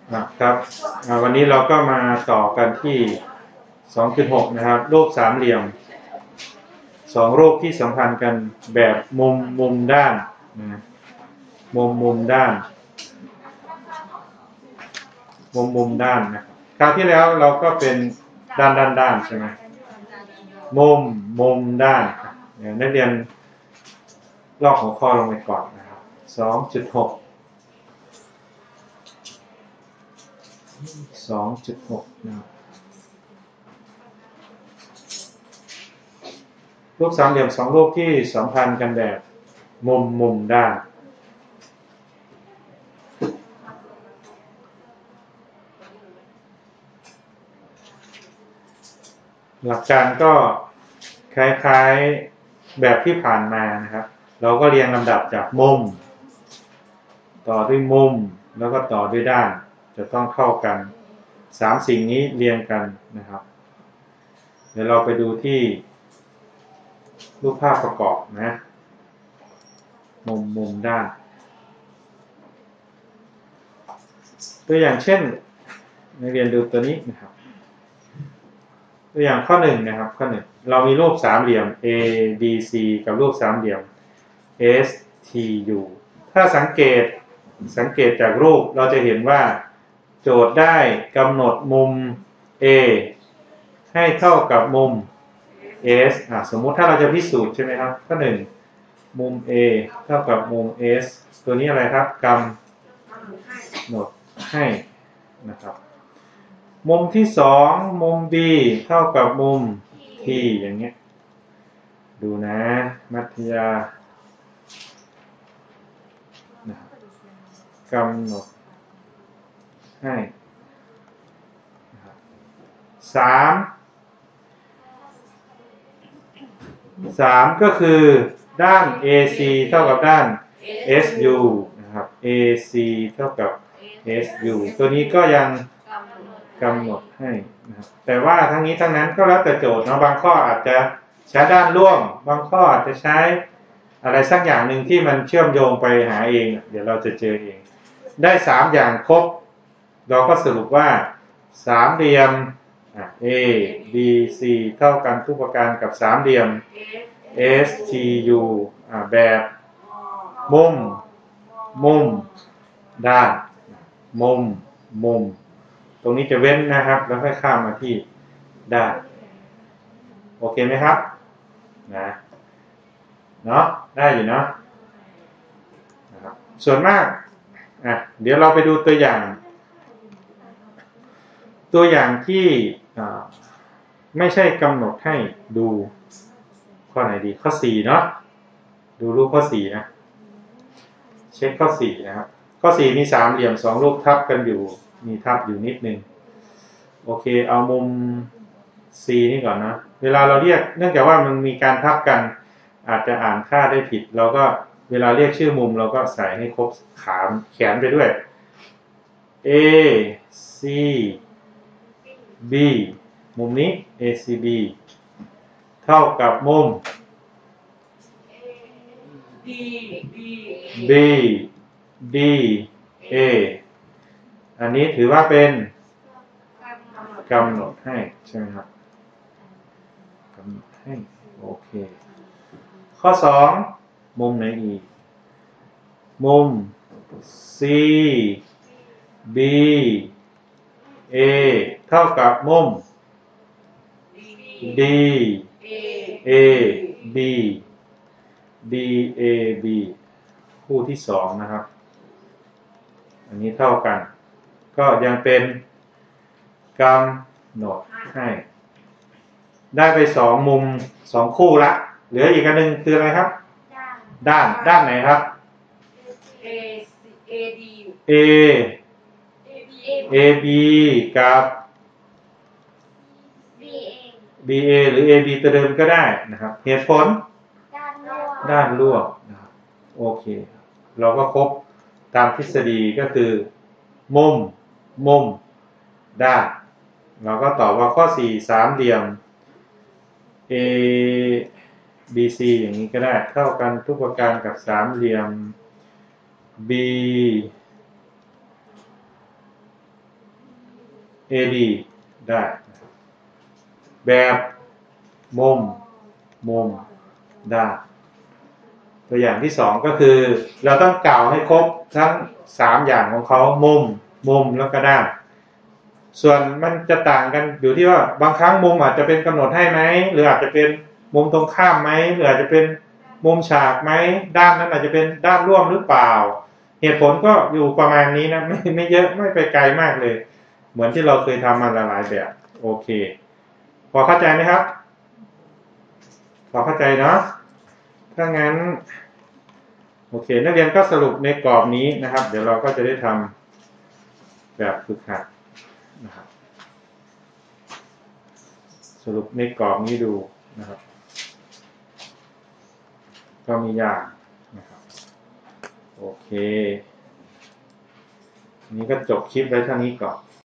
ครับวันนี้เราก็มาต่อกันที่ 2.6 นะครับรูปสามเหลี่ยม2รูปที่สัมพันธ์กันแบบมุมด้านนะมุมด้านมุมด้านนะครับคราวที่แล้วเราก็เป็นด้านใช่ไหมมุมด้านนักเรียนลอกหัวข้อลงไปก่อนนะครับ 2.6 นะครับรูปสามเหลี่ยม2รูปที่สัมพันธ์กันแบบมุมด้านหลักการก็คล้ายๆแบบที่ผ่านมานะครับเราก็เรียงลำดับจากมุมต่อด้วยมุมแล้วก็ต่อด้วยด้านจะต้องเข้ากัน3สิ่งนี้เรียงกันนะครับเดี๋ยวเราไปดูที่รูปภาพประกอบนะมุมด้านตัวอย่างเช่นนักเรียนดูตัวนี้นะครับตัวอย่างข้อ1นะครับข้อ1เรามีรูปสามเหลี่ยม A B C กับรูปสามเหลี่ยม S T U ถ้าสังเกตจากรูปเราจะเห็นว่าโจทย์ได้กำหนดมุม A ให้เท่ากับมุม S สมมุติถ้าเราจะพิสูจน์ใช่ไหมครับข้อ1มุม A เท่ากับมุม S ตัวนี้อะไรครับกำหนดให้นะครับมุมที่2มุม B เท่ากับมุม T อย่างเงี้ยดูนะมัธยากำหนดให้3ก็คือด้าน AC เท่ากับด้าน SU นะครับ AC เท่ากับ SU ตัวนี้ก็ยังกำหนดให้นะครับแต่ว่าทั้งนี้ทั้งนั้นก็แล้วแต่โจทย์เนาะบางข้ออาจจะใช้ด้านร่วมบางข้ออาจจะใช้อะไรสักอย่างหนึ่งที่มันเชื่อมโยงไปหาเองเดี๋ยวเราจะเจอเองได้3อย่างครบเราก็สรุปว่าสามเหลี่ยมA B C เท่ากันทุกประการกับสามเหลี่ยม S T U แบบมุมด้านมุมตรงนี้จะเว้นนะครับแล้วค่อยข้ามมาที่ด้านโอเคไหมครับนะเนาะได้อยู่เนาะนะครับส่วนมากเดี๋ยวเราไปดูตัวอย่างที่ไม่ใช่กำหนดให้ดูข้อไหนดีข้อ4เนาะดูรูปข้อ4นะเช็คข้อ4นะครับข้อ4มีสามเหลี่ยม2รูปทับกันอยู่มีทับอยู่นิดนึงโอเคเอามุม C นี่ก่อนนะเวลาเราเรียกเนื่องจากว่ามันมีการทับกันอาจจะอ่านค่าได้ผิดเราก็เวลาเรียกชื่อมุมเราก็ใส่ให้ครบแขนไปด้วย A C B มุมนี้ ACB เท่ากับมุม BDA อันนี้ถือว่าเป็นกำหนดให้ใช่ไหมครับกำหนดให้โอเคข้อ2มุมไหนอีกมุม CB A เท่ากับมุม DAB DAB คู่ที่2นะครับอันนี้เท่ากันก็ยังเป็นกำหนดให้ได้ไป2มุม2คู่ละเหลืออีกอันนึงคืออะไรครับด้านไหนครับ AB กับ BA หรือ AB ตัวเดิมก็ได้นะครับเหตุผลด้านร่วมนะครับโอเคเราก็ครบตามทฤษฎีก็คือมุมด้านเราก็ตอบว่าข้อ4สามเหลี่ยม ABC อย่างนี้ก็ได้เท่ากันทุกประการกับสามเหลี่ยม BDE AD ได้แบบมุมได้ตัวอย่างที่2ก็คือเราต้องกล่าวให้ครบทั้ง3อย่างของเขามุมแล้วก็ด้านส่วนมันจะต่างกันอยู่ที่ว่าบางครั้งมุมอาจจะเป็นกำหนดให้ไหมหรืออาจจะเป็นมุมตรงข้ามไหมหรืออาจจะเป็นมุมฉากไหมด้านนั้นอาจจะเป็นด้านร่วมหรือเปล่าเหตุผลก็อยู่ประมาณนี้นะไม่เยอะไม่ไปไกลมากเลยเหมือนที่เราเคยทำมาหลายแบบโอเคพอเข้าใจไหมครับพอเข้าใจเนาะถ้างั้นโอเคนักเรียนก็สรุปในกรอบนี้นะครับเดี๋ยวเราก็จะได้ทำแบบฝึกหัดนะครับสรุปในกรอบนี้ดูนะครับก็มีอย่างนะครับโอเคนี้ก็จบคลิปไว้เท่านี้ก่อน